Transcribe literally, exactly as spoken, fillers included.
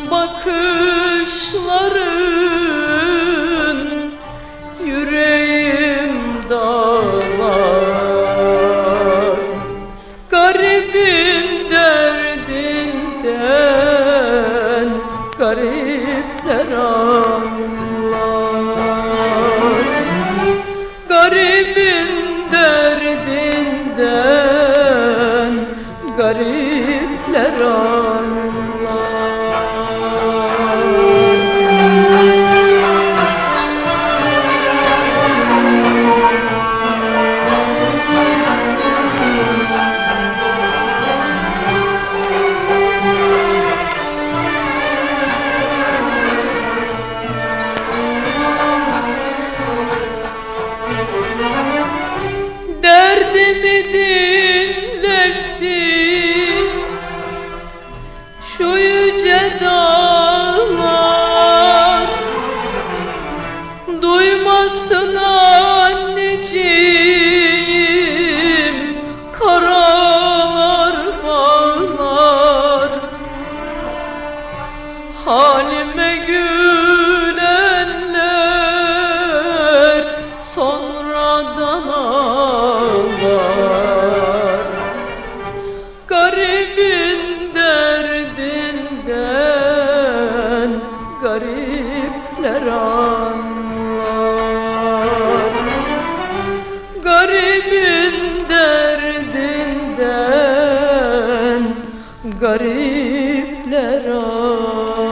bakışların yüreğim dağlar. Garibin derdinden garipler anlar. Garibin derdinden garipler anlar. Derdimi dinlesin şu yüce dağlar, duymasın anneciğim karalar bağlar. Halime gülenler sonradan ağlar. Garibin derdinden garipler anlar. Garibin derdinden garipler anlar.